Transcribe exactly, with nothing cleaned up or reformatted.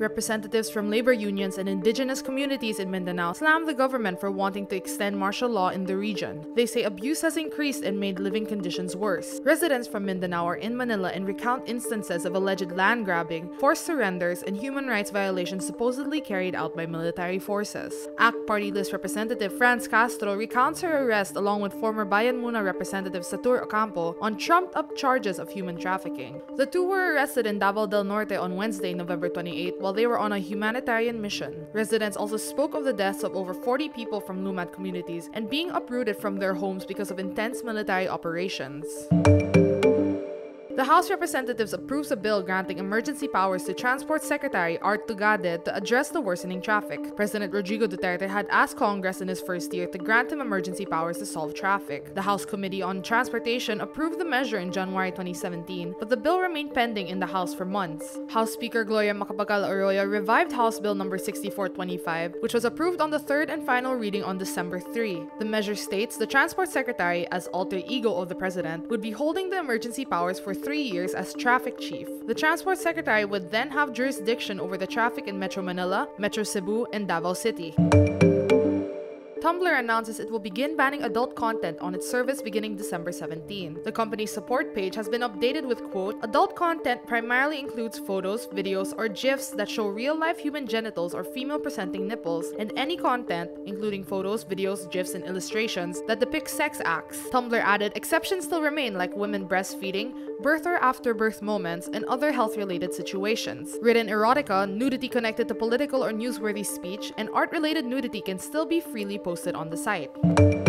Representatives from labor unions and indigenous communities in Mindanao slammed the government for wanting to extend martial law in the region. They say abuse has increased and made living conditions worse. Residents from Mindanao are in Manila and recount instances of alleged land grabbing, forced surrenders, and human rights violations supposedly carried out by military forces. A C T Party List Representative Franz Castro recounts her arrest along with former Bayan Muna Representative Satur Ocampo on trumped-up charges of human trafficking. The two were arrested in Davao del Norte on Wednesday, November twenty-eighth, while they were on a humanitarian mission. Residents also spoke of the deaths of over forty people from Lumad communities and being uprooted from their homes because of intense military operations. The House Representatives approves a bill granting emergency powers to Transport Secretary Art Tugade to address the worsening traffic. President Rodrigo Duterte had asked Congress in his first year to grant him emergency powers to solve traffic. The House Committee on Transportation approved the measure in January twenty seventeen, but the bill remained pending in the House for months. House Speaker Gloria Macapagal Arroyo revived House Bill number sixty-four twenty-five, which was approved on the third and final reading on December third. The measure states the Transport Secretary, as alter ego of the President, would be holding the emergency powers for three years as traffic chief. The Transport Secretary would then have jurisdiction over the traffic in Metro Manila, Metro Cebu, and Davao City. Tumblr announces it will begin banning adult content on its service beginning December seventeenth. The company's support page has been updated with, quote, adult content primarily includes photos, videos, or GIFs that show real-life human genitals or female-presenting nipples, and any content, including photos, videos, GIFs, and illustrations, that depict sex acts. Tumblr added, exceptions still remain like women breastfeeding, birth or after-birth moments, and other health-related situations. Written erotica, nudity connected to political or newsworthy speech, and art-related nudity can still be freely posted on the site.